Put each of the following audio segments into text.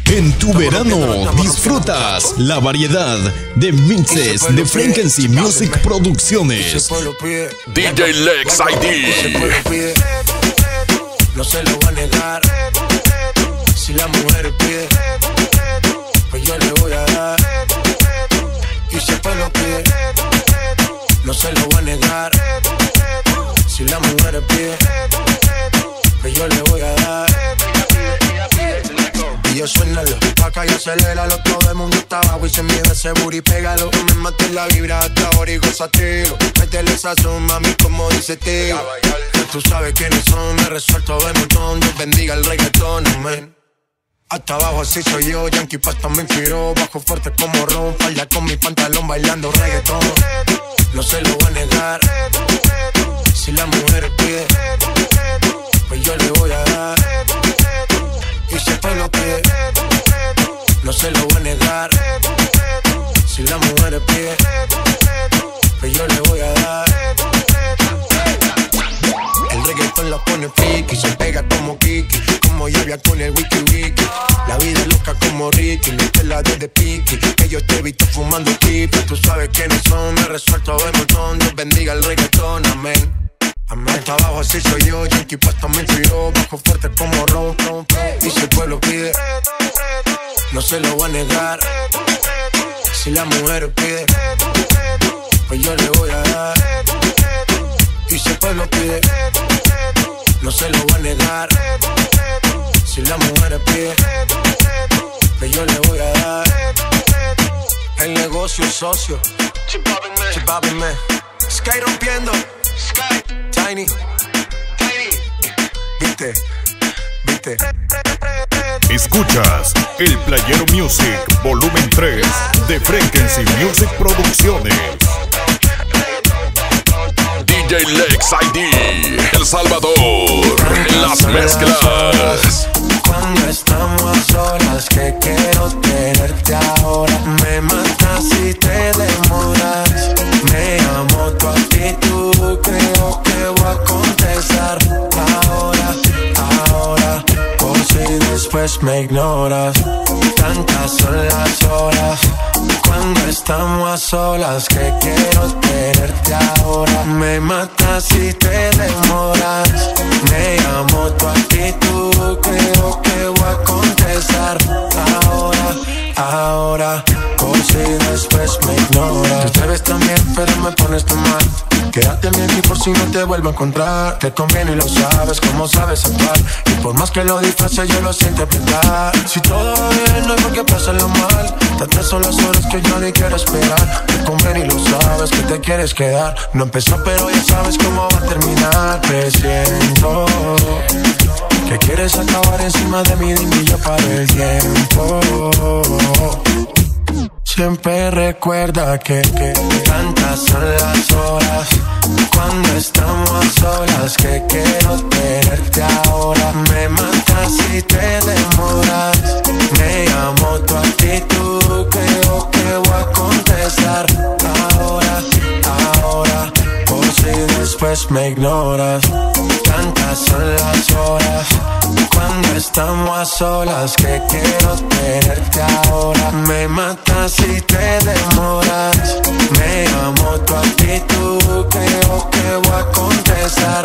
En tu verano disfrutas la variedad de mixes de Frequency Music Producciones. DJ Lex ID. No se lo va a negar. Si la mujer pide, pues yo le voy a dar. Y si el lo pide, no se lo va a negar. Si la mujer pide, pues yo le voy a dar. Y yo suénalo, pa' acá y aceléralo. Todo el mundo está abajo y se mide ese booty, pégalo. No me mates la vibra hasta ahora y gózatelo. Métele sazón, mami, como dice tío. Que tú sabes quiénes son, me resuelto de montón. Dios bendiga el reggaetón, amén. Hasta abajo así soy yo, Yankee Pasta me inspiró. Bajo fuerte como Ron, falda con mi pantalón bailando reggaetón. No se lo voy a negar. Si la mujer pide, pues yo le voy a dar. Y si el lo pide, no se lo voy a negar. Si la mujer pide, pues yo le voy a dar. El reggaetón la pone friki, se pega como Kiki, como lluvia con el wiki wiki. La vida es loca como Ricky, no te la des de piqui. Que yo te he visto fumando pipa, tú sabes quiénes son, me resuelto de montón. Dios bendiga el reggaetón, amén. Hasta abajo así soy yo, Yankee Pasta me inspiró. Bajo fuerte como Ron. Y si el pueblo pide, no se lo voy a negar. Si la mujer pide, pues yo le voy a dar. Y si el pueblo pide, no se lo voy a negar. Si la mujer pide, pues yo le voy a dar. El negocio es socio, Chipápenme, Sky rompiendo, Sky, Tiny, viste. Escuchas El Playero Music, volumen 3 de Frequency Music Producciones. DJ Lex ID, El Salvador, en las mezclas. Cuando estamos a solas, que quiero tenerte ahora. Me matas si te demoras. Me amo tu actitud, creo que voy a contestar. Ahora, por si después me ignoras. Tantas son las horas. Cuando estamos a solas, que quiero tenerte ahora. Me matas si te demoras. Me amo tu actitud, creo que voy a contestar. Ahora, por si después me ignoras. Te ves tan bien, pero me pones tan mal. Quédate bien y por si no te vuelvo a encontrar. Te conviene y lo sabes, como sabes actuar. Y por más que lo disfraces, yo lo sé interpretar. Si todo va bien, no hay por qué pasarlo mal. Tantas son las horas que yo ni quiero esperar. Te conviene y lo sabes, que te quieres quedar. No empezó, pero ya sabes cómo va a terminar. Presiento que quieres acabar encima de mí, dime y yo paro el tiempo. Siempre recuerda que tantas son las horas. Cuando estamos a solas, que quiero tenerte ahora. Me matas si te demoras. Me amo tu actitud, creo que voy a contestar. Ahora, por si después me ignoras. Tantas son las horas. Cuando estamos a solas, que quiero tenerte ahora. Me matas si te demoras. Me amo tu actitud, creo que voy a contestar.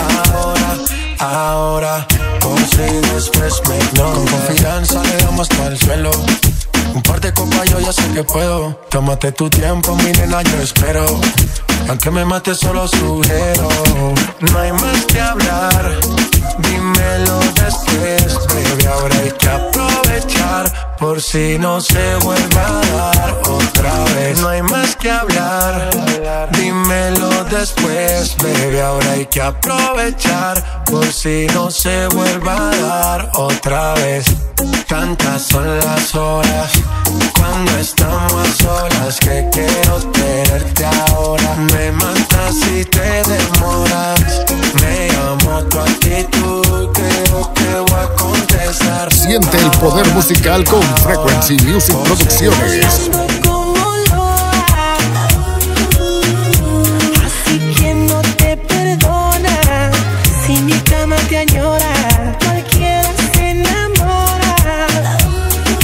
Ahora, por si después me ignoras. Con confianza le damos hasta el suelo. Un par de copas yo ya sé que puedo. Tómate tu tiempo, mi nena, yo espero. Aunque me mate solo sugiero. No hay más que hablar, dímelo después, baby. Ahora hay que aprovechar, por si no se vuelve a dar otra vez. No hay más que hablar, dímelo después, baby. Ahora hay que aprovechar, por si no se vuelve a dar otra vez. Tantas son las horas. Cuando estamos a solas, que quiero tenerte ahora. Me matas si te demoras. Me amo tu actitud, creo que voy a contestar. Siente el poder musical con Frequency Music Producciones. Así que no te perdona si mi cama te añora. Cualquiera se enamora.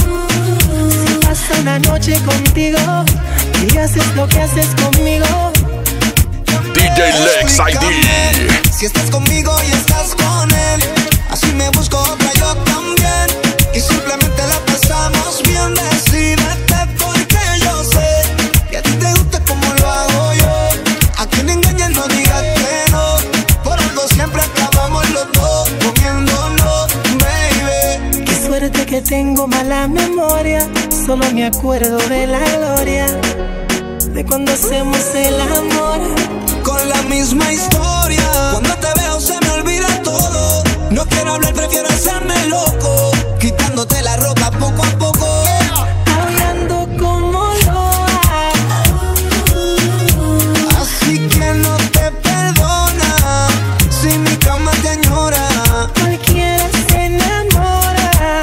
contigo y haces lo que haces conmigo. DJ Lex ID. Si estás conmigo y estás con él, así me busco otra yo también. Y simplemente la pasamos bien. Decídete porque yo sé que a ti te gusta como lo hago yo. A quien engañes no digas que no. Por algo siempre acabamos los dos comiéndonos, baby. Qué suerte que tengo mala memoria. Solo me acuerdo de la gloria de cuando hacemos el amor. Con la misma historia. Cuando te veo se me olvida todo. No quiero hablar, prefiero hacerme loco. Quitándote la ropa poco a poco. Hablando como loa. Así que no te perdona si mi cama te añora. Cualquiera se enamora.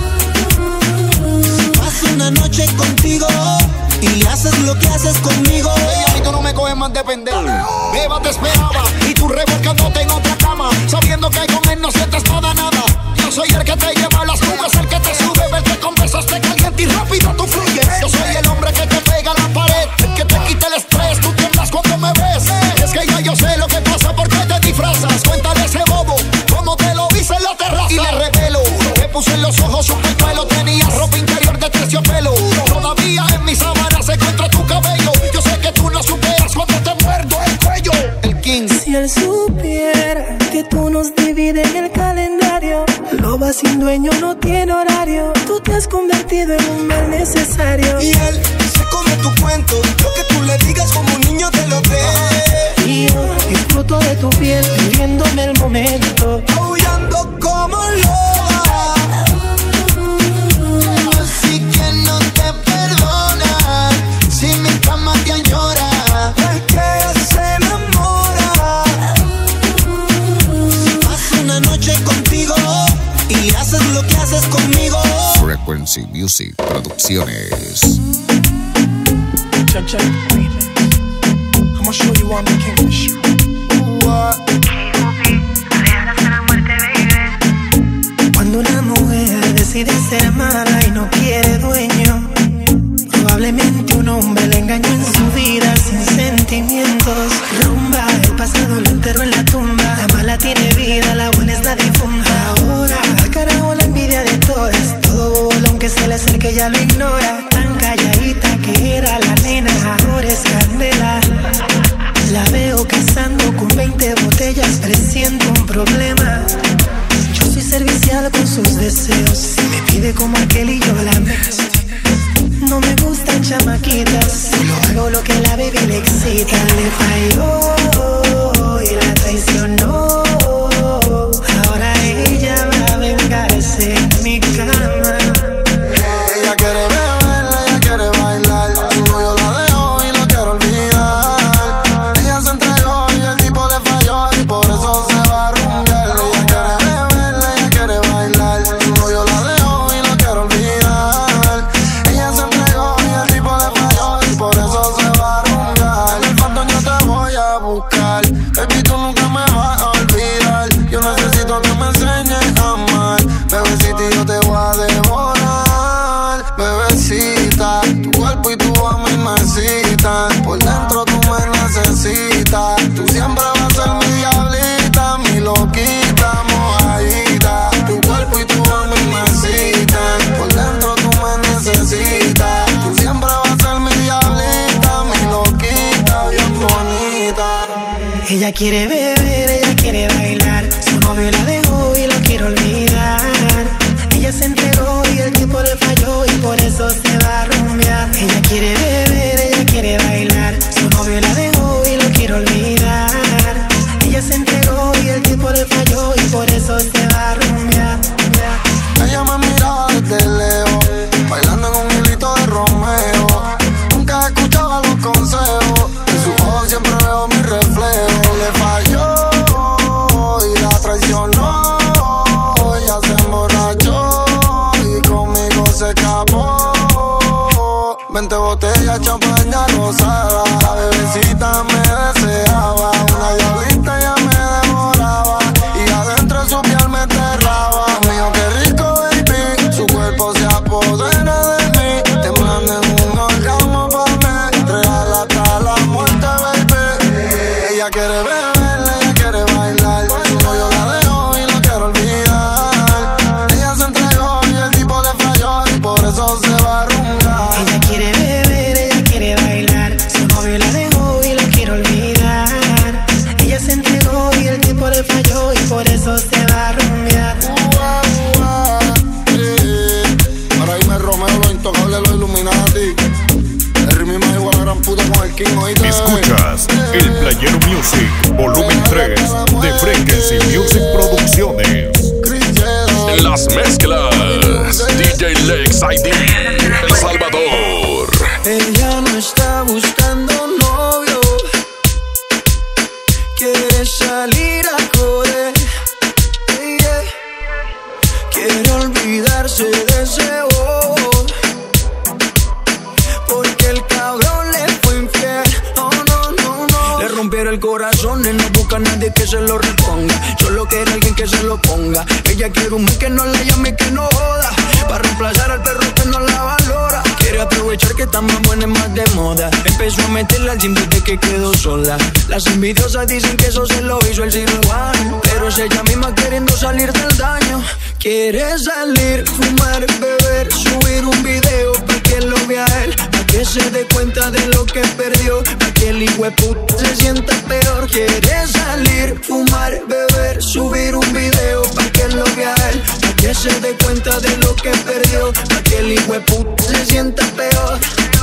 Si paso una noche contigo y haces lo que haces conmigo. Y tú no me coges más de pendejo. Beba te esperaba y tú revolcándote en otra cama, sabiendo que con él no sientes nada, nada. Yo soy el que te lleva a las nubes, el que te sube, el que con besos te calienta y rápido tú fluyes. Yo soy el hombre que te pega a la pared, el que te quita el estrés, tú tiemblas cuando me ves. Es que ya yo sé lo que pasa, porque te disfrazas. Cuéntale ese bobo, como te lo hice en la terraza. Y le revelo, te puse en los ojos un pañuelo, tenía ropa interior de terciopelo. Todavía en mis sábanas se encuentra tu cabello. Yo sé que tú no superas cuando te muerdo el cuello. El King. Si él supiera que tú nos divides en el calendario, lo va sin dueño, no tiene horario. Tú te has convertido en un mal necesario. Y él se come tu cuento, lo que tú le digas como un niño te lo cree. Y yo disfruto de tu piel, viviéndome el momento, aullando como loba. Así que no te perdona si mi cama te añora. El que se enamora. Si paso una noche contigo y haces lo que haces conmigo. Frequency Music Producciones. Check, check. I'ma show you I'm the king of the show. Cuando una mujer decide ser amada y no quiere dueño, probablemente un hombre le engañó en su vida sin sentimientos. Rumba, el pasado lo enterró en la tumba. La mala tiene vida, la buena es la difunta. Ahora, al carajo la envidia de todas. Todo bobo, aunque se le acerque ella lo ignora. Tan calladita que era la nena, ahora es candela. La veo casando con 20 botellas, presiento un problema. Yo soy servicial con sus deseos. Me pide como aquel y yo la mezclo. No me gustan chamaquitas, solo hago lo que la baby le excita. Le falló y la traicionó. Ahora ella va a vengarse en mi cama. Ella quiere beber, ella quiere bailar. Su novio la dejó y lo quiero olvidar. Ella se entregó y el tipo le falló y por eso se va a rumbear. Ella quiere beber, ella quiere bailar. Su novio la dejó y lo quiero olvidar. Ella se entregó y el tipo le falló y por eso se va a rumbear. En el fondo yo te voy a buscar, baby, tú nunca me vas a olvidar. Yo necesito que me enseñes a amar, bebecita, y yo te voy a devorar. Bebecita, tu cuerpo y tu alma me excitan. Por dentro tú me necesitas. Tú siempre vas a ser mi diablita, mi loquita, mojadita. Tu cuerpo y tu alma me excitan. Por dentro tú me necesitas. Tú siempre vas a ser mi diablita, mi loquita, bien bonita. Ella quiere beber, ella quiere bailar. Su novio la dejó y lo quiere olvidar. Ella se entregó y el tipo le falló y por eso se va a rumbear. Ella quiere beber, ella quiere bailar. Su novio la dejó y lo quiere olvidar. Ella se entregó y el tipo le falló y por eso se va a rumbear. Ella me miraba desde lejos, bailando en un hilito de Romeo. Nunca escuchaba los consejos, en sus ojos siempre veo mi reflejo. Le falló y la traicionó. Ella se emborrachó y conmigo se escapó. 20 botellas, champaña rosada. La bebecita me deseaba. Una diablita ya me devoraba y adentro su piel me enterraba. Mío, qué rico, baby. Su cuerpo se apodera de mí, temblando en un orgasmo deseo, porque el cabrón le fue infiel. Oh, no, no, no. Le rompieron el corazón y no busca a nadie que se lo reponga. Solo quiere alguien que se lo ponga. Ella quiere un man que no la llame y que no joda, para reemplazar al perro que no la valora. Quiere aprovechar que está más buena y más de moda. Empezó a meterla al gym desde que quedó sola. Las envidiosas dicen que eso se lo hizo el cirujano, pero es ella misma queriendo salir del daño. Quiere salir, fumar, beber, subir un video pa' que lo vea él, pa' que se dé cuenta de lo que perdió, pa' que el hijueputa se sienta peor. Quiere salir, fumar, beber, subir un video pa' que lo vea él, pa' que se dé cuenta de lo que perdió, pa' que el hijueputa se sienta peor.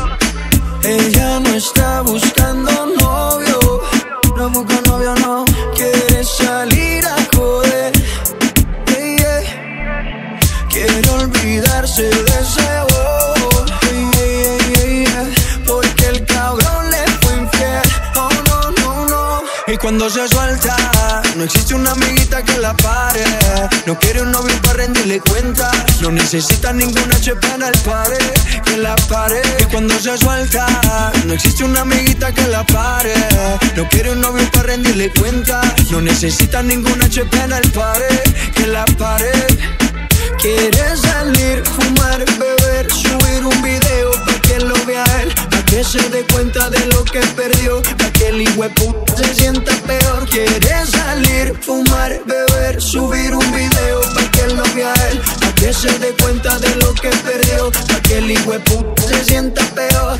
Ella no está buscando novio, no busca novio, no. Quiere salir a joder, yeah, yeah. Quiere olvidarse de ese bobo, yeah, yeah, yeah. Porque el cabrón le fue infiel. Oh, no, no, no. Y cuando se suelta, no existe una amiguita que la pare. No quiere un novio para rendirle cuenta, no necesita ninguna chepa en el pared que la pare. Y cuando se suelta, no existe una amiguita que la pare. No quiere un novio para rendirle cuenta, no necesita ninguna chepa en el pared que la pare. Quiere salir, fumar, beber, subir un video pa' que lo vea él, pa' que se dé cuenta de lo que perdió, pa' que el hijueputa se sienta peor. Quiere salir, fumar, beber, subir un video pa' que lo vea él, pa' que se dé cuenta de lo que perdió, pa' que el hijueputa se sienta peor.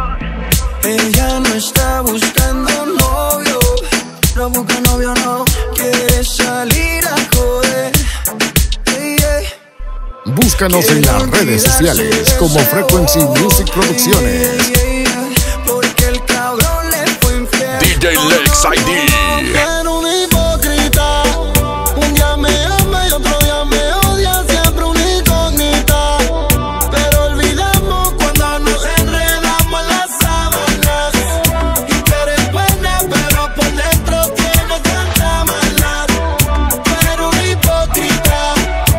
Ella no está buscando novio, no busca novio, no. Quiere salir a joder, yeah, yeah. Búscanos en las redes sociales como Frequency Music Producciones. Porque el cabrón le fue infiel. DJ Lex ID. Era un hipócrita. Un día me ama y otro día me odia. Siempre una incógnita. Pero olvidamos cuando nos enredamos en las sábanas. Y tú eres buena, pero por dentro tienes tanta maldad. Tú eres un hipócrita.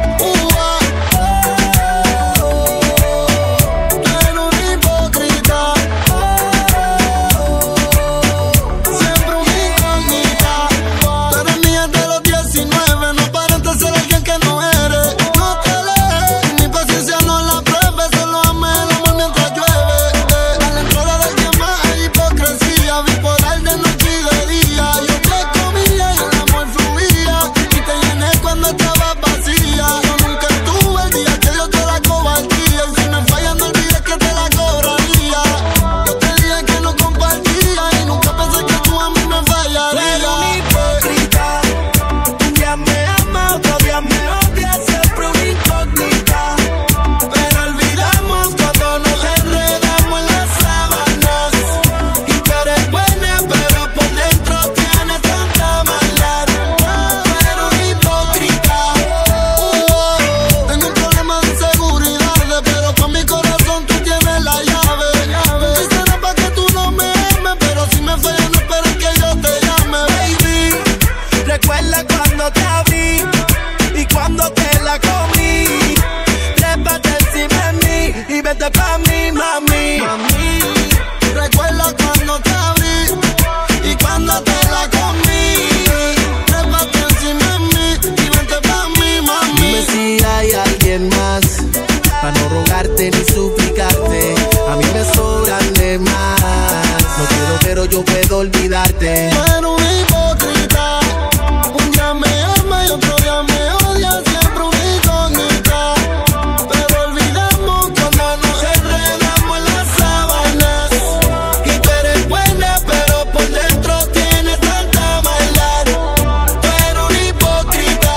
yo puedo olvidarte. Pero un hipócrita, un día me ama y otro día me odia, siempre una incógnita. Pero olvidamos cuando nos enredamos en las sábanas. Y tú eres buena, pero por dentro tienes tanta maldad. Pero un hipócrita,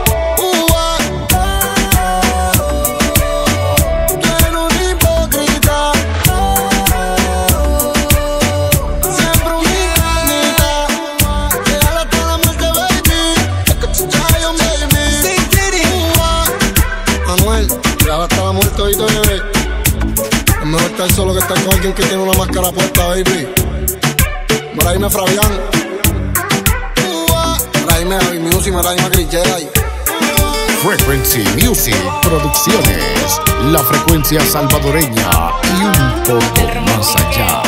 pero un hipócrita. Siempre una incógnita. Déjala hasta la muerte, baby. Chayon, baby. Manuel, déjala hasta la muerte, oíste, bebé. Es mejor estar solo que estar con alguien que tiene una máscara puesta, baby. Por ahí me Fabián. Por ahí me Javi Music, por ahí me Chris Jedi. Frequency Music Producciones. la frecuencia salvadoreña y un poco más allá.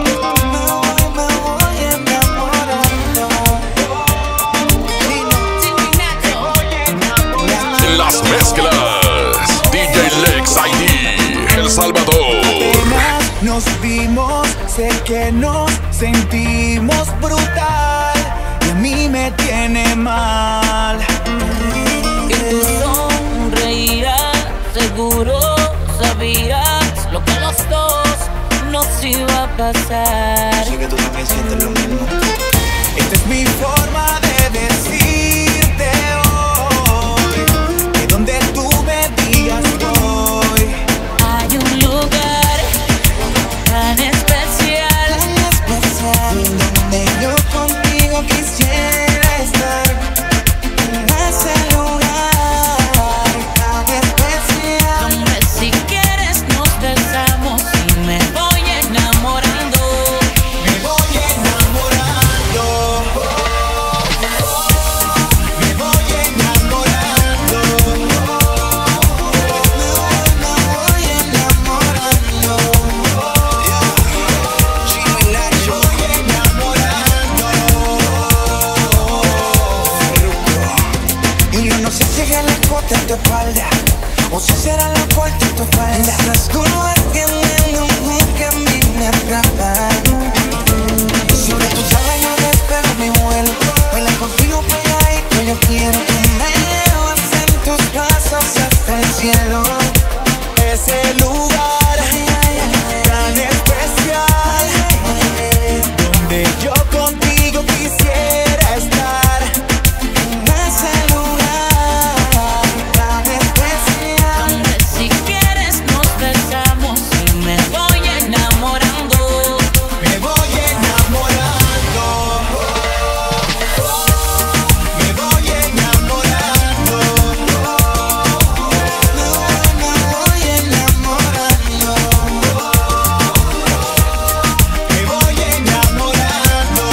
Las mezclas DJ Lex ID El Salvador. Apenas nos vimos, sé que nos sentimos brutal y a mí me tiene mal. Y tú sonreías, seguro sabías lo que a los dos nos iba a pasar. Sé que tú también sientes lo mismo. Esta es mi forma de decirte hoy que donde tú me digas voy. Hay un lugar tan especial donde yo contigo quisiera estar. En ese lugar tan especial donde si quieres nos besamos y me voy enamorando. me voy enamorando. Me voy enamorando. Me voy enamorando. Chino y Nacho. Me voy enamorando. Y yo no sé si es el escote en tu espalda o si será la puerta en tu espalda. Esas curvas que me nunca a mí me atrapan. Sobre tu llave yo despego mi vuelo. Baila contigo pegadito, yo quiero que me llevas en tus brazos hasta el cielo. Ese lugar tan especial donde yo contigo quisiera estar. En ese lugar tan especial donde si quieres nos besamos y me voy enamorando. me voy enamorando. Me voy enamorando. Me voy enamorando. Me voy enamorando.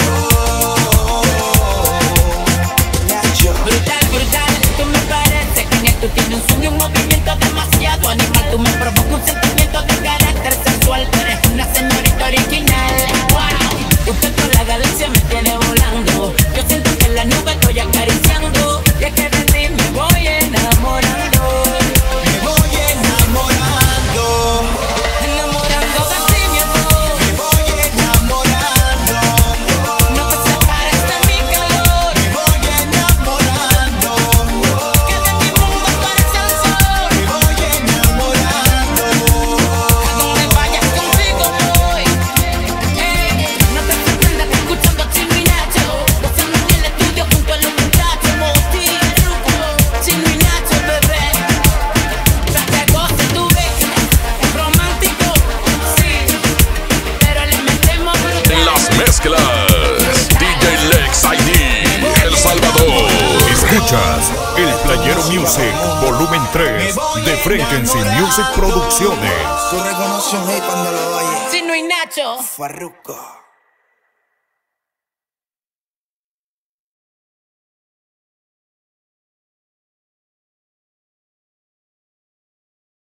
Nacho. Brutal, brutal, tú me pareces genial. Tú tienes un swing y un movimiento demasiado animal. Tú me provocas un sentimiento de carácter sexual. Tú eres una señorita original. Wow, usted con la galaxia me tiene volando. Yo siento que en la nube estoy acariciando. Y es que de ti me voy enamorando. Me voy enamorando. Enamorando de ti, mi amor. Me voy enamorando. No te separes de mi calor. Me voy enamorando. Que de mi mundo parece el sol. Me voy enamorando. A donde vayas contigo voy. No te sorprendas escuchando a Chino y Nacho. Gozando en el estudio junto a los muchachos. Moti, Ruco, Chino y Nacho, bebé. Pa' que goces tu vez. Es romántico, sí, pero le metemos brutal. Las mezclas DJ Lex ID El Salvador. Escuchas El Playero Music Volumen 3 de Frequency Music Producciones. Tú reconoces un hit cuando lo oyes. Chino y Nacho. Farruko.